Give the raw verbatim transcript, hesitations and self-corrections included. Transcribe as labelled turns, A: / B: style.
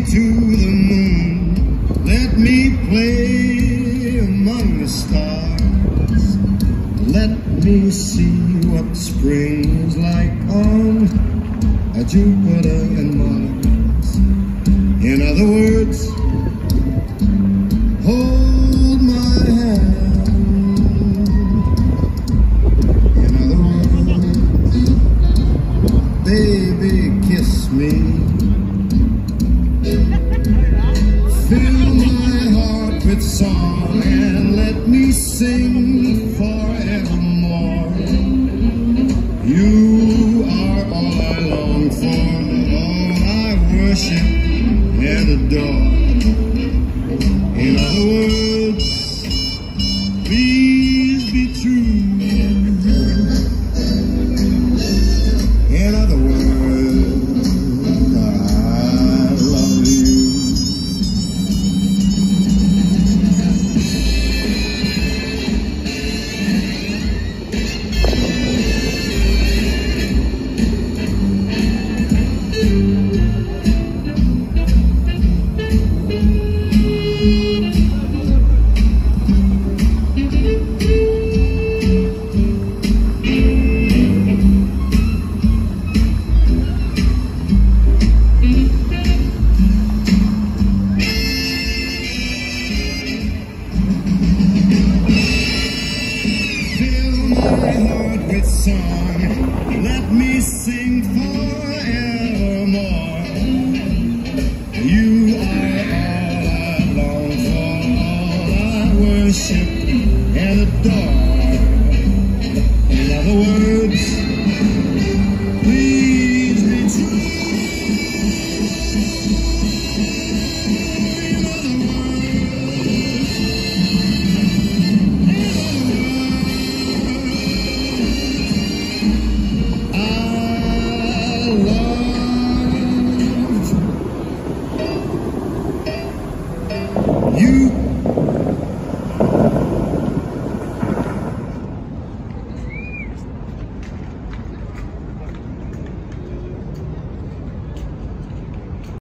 A: to the moon. Let me play among the stars. Let me see what spring is like on a Jupiter and Mars. In other words, hold my hand. In other words, baby, kiss me. Fill my heart with song and let me sing forevermore. You are all I long for, all I worship and adore. In other words, please be true. In other words, with song, let me sing forevermore. You are all I long for, all I worship and adore. In other words, please be true. In other words, you